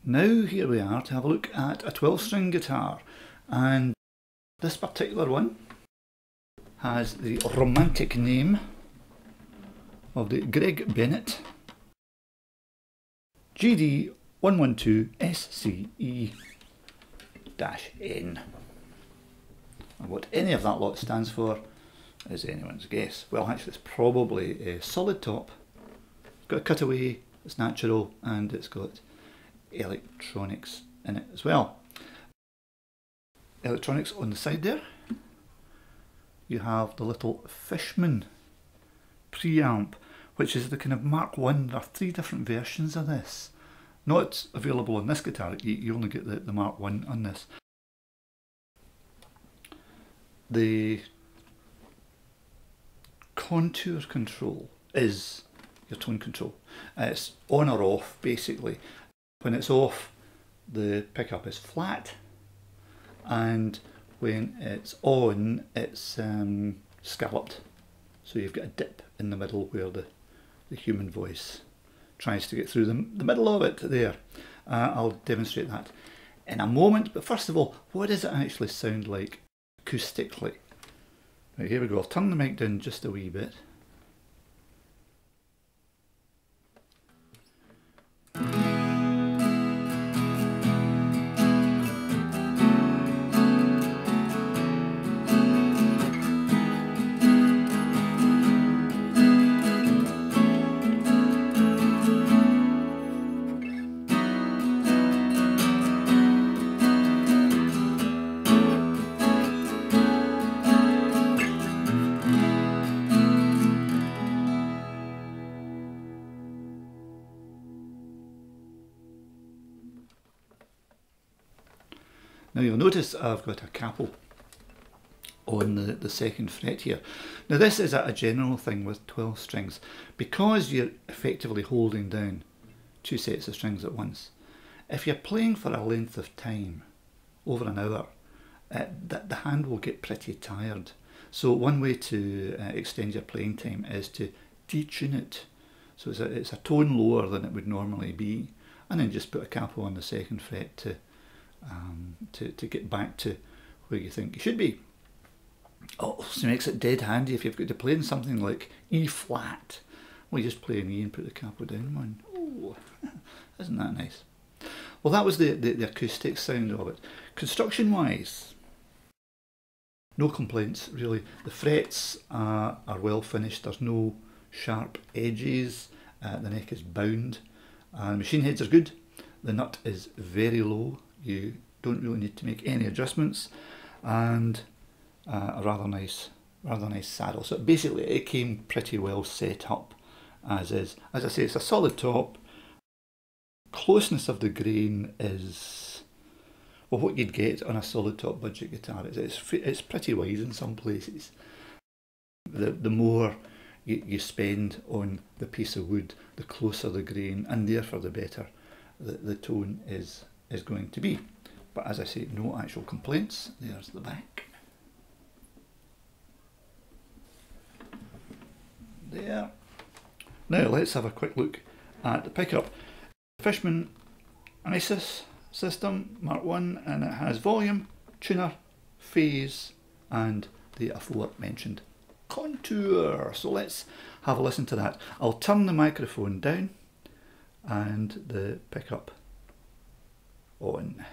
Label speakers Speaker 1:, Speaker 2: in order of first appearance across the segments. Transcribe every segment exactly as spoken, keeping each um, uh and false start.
Speaker 1: Now here we are to have a look at a twelve string guitar, and this particular one has the romantic name of the Greg Bennett G D one one two S C E N. And what any of that lot stands for is anyone's guess. Well, actually it's probably a solid top, it's got a cutaway, it's natural, and it's got electronics in it as well. Electronics on the side there. You have the little Fishman preamp, which is the kind of Mark one. There are three different versions of this. Not available on this guitar, you, you only get the, the Mark one on this. The contour control is your tone control. Uh, it's on or off basically. When it's off, the pickup is flat, and when it's on, it's um, scalloped. So you've got a dip in the middle where the, the human voice tries to get through the, the middle of it there. Uh, I'll demonstrate that in a moment, but first of all, what does it actually sound like acoustically? Right, here we go. I'll turn the mic down just a wee bit. Now you'll notice I've got a capo on the, the second fret here. Now this is a, a general thing with twelve strings. Because you're effectively holding down two sets of strings at once, if you're playing for a length of time, over an hour, uh, the, the hand will get pretty tired. So one way to uh, extend your playing time is to detune it. So it's a, it's a tone lower than it would normally be, and then just put a capo on the second fret to Um, to, to get back to where you think you should be. Also makes it dead handy if you've got to play in something like E flat. Well, you just play an E and put the capo down one. Oh, isn't that nice? Well, that was the, the, the acoustic sound of it. Construction wise, no complaints really. The frets uh, are well finished, there's no sharp edges, uh, the neck is bound, uh, the machine heads are good, the nut is very low. You don't really need to make any adjustments, and uh, a rather nice, rather nice saddle. So basically, it came pretty well set up as is. As I say, it's a solid top. Closeness of the grain is well what you'd get on a solid top budget guitar. It's it's, it's pretty wide in some places. The the more you, you spend on the piece of wood, the closer the grain, and therefore the better the, the tone is. is going to be. But as I say, no actual complaints. There's the back. There. Now let's have a quick look at the pickup. Fishman Isis system, Mark one, and it has volume, tuner, phase, and the aforementioned contour. So let's have a listen to that. I'll turn the microphone down and the pickup on.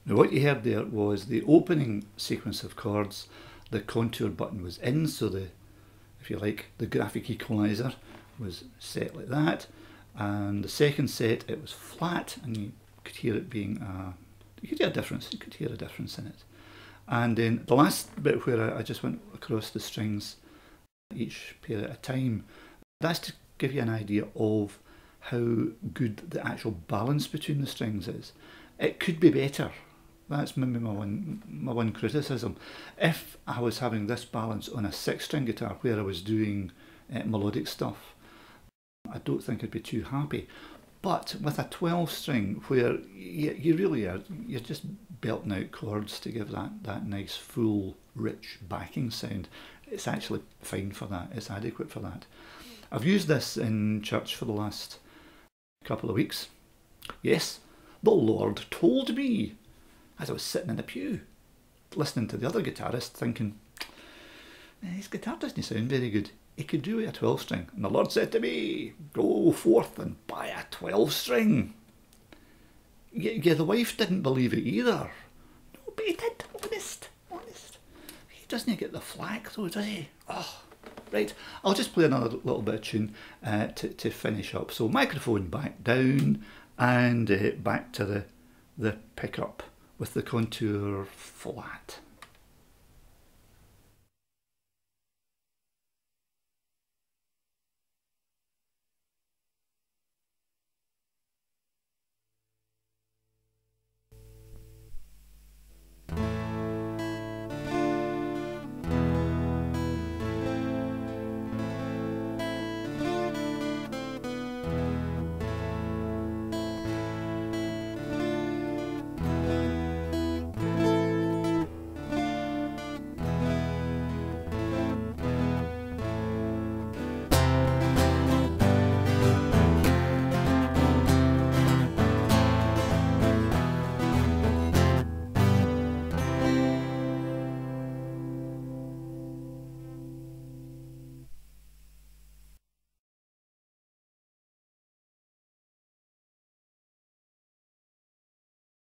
Speaker 1: Now what you heard there was the opening sequence of chords. The contour button was in, so the, if you like, the graphic equalizer was set like that. And the second set, it was flat, and you could hear it being a, you could hear a difference, you could hear a difference in it. And then the last bit where I, I just went across the strings, each pair at a time, that's to give you an idea of how good the actual balance between the strings is. It could be better. That's maybe my one, my one criticism. If I was having this balance on a six string guitar where I was doing uh, melodic stuff, I don't think I'd be too happy. But with a twelve string where you, you really are, you're just belting out chords to give that, that nice full rich backing sound, it's actually fine for that, it's adequate for that. I've used this in church for the last couple of weeks. Yes, the Lord told me as I was sitting in the pew listening to the other guitarist thinking, his guitar doesn't sound very good. He could do with a twelve string. And the Lord said to me, go forth and buy a twelve string. Yeah, yeah, the wife didn't believe it either. No, but he did, honest, honest. He doesn't get the flack though, does he? Oh, right. I'll just play another little bit of tune uh, to, to finish up. So microphone back down and uh, back to the, the pickup with the contour flat.